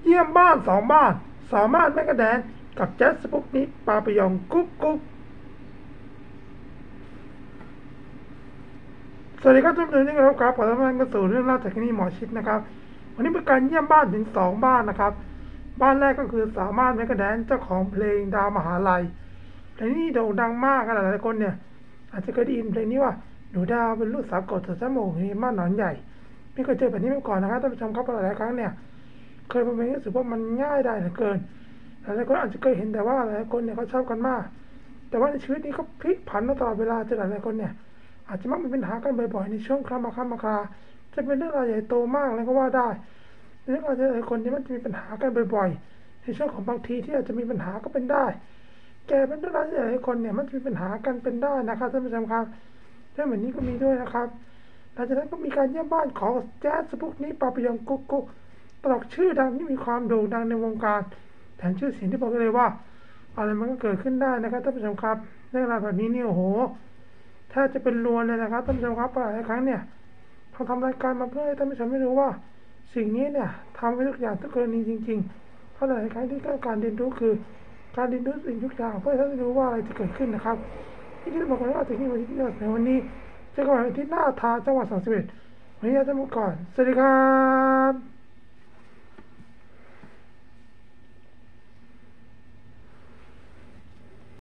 เยี่ยมบ้านสองบ้านสามารถแม่กระแดนกับแจ๊สสปุกนิกปาปยองกุ๊กกุ๊กสวัสดีครับทุกท่านที่รับครับขอต้อนรับเข้าสู่เรื่องเล่าจากที่นี่หมอชิดนะครับวันนี้เป็นการเยี่ยมบ้านถึงสองบ้านนะครับบ้านแรกก็คือสามารถแม่กระแดนเจ้าของเพลงดาวมหาลัยเพลงนี้โด่งดังมากหลายๆคนเนี่ยอาจจะเคยได้ยินเพลงนี้ว่าหนูดาวเป็นลูกสาวกดเสือจมูกในบ้านหนอนใหญ่ไม่เคยเจอแบบนี้มาก่อนนะครับท่านผู้ชมครับหลายๆครั้งเนี่ยเคยฟังเพลงรู้สึกว่ามันง่ายได้เหลือเกินหลายคนอาจจะเคยเห็นแต่ว่าหลายคนเนี่ยเขาชอบกันมากแต่ว่าในชีวิตนี้ก็พลิกผันมาตลอดเวลาจนหลายคนเนี่ยอาจจะมักมีปัญหากันบ่อยๆในช่วงครามาคราจะเป็นเรื่องราวใหญ่โตมากเลยก็ว่าได้เรื่องราวหลายคนที่มันจะมีปัญหากันบ่อยๆในช่วงของบางทีที่อาจจะมีปัญหาก็เป็นได้แกเป็นเรื่องราวที่หลายคนเนี่ยมันจะมีปัญหากันเป็นได้นะครับท่านผู้ชมครับเรื่องแบบนี้ก็มีด้วยนะครับหลังจากนั้นก็มีการเยี่ยมบ้านของแจ๊สสปุกนิกปาปยองกุ๊กกุ๊กตลกชื่อดังที่มีความโด่งดังในวงการแถมชื่อเสียงที่บอกเลยว่าอะไรมันก็เกิดขึ้นได้นะครับท่านผู้ชมครับเรื่องราวแบบนี้เนี่ยโอ้โหถ้าจะเป็นลวนเลยนะครับท่านผู้ชมครับหลายครั้งเนี่ยเขาทำรายการมาเพื่อให้ท่านผู้ชมไม่รู้ว่าสิ่งนี้เนี่ยทำให้ทุกอย่างทุกกรณีจริงๆเพราะหลายครั้งที่ต้องการเรียนรู้คือการเรียนรู้สิ่งทุกอย่างเพื่อให้ท่านรู้ว่าอะไรจะเกิดขึ้นนะครับที่จะบอกว่าถึงที่วันที่ในวันนี้จะก่อนที่หน้าทางจังหวัด31วันนี้จะมาก่อนสวัสดีครับ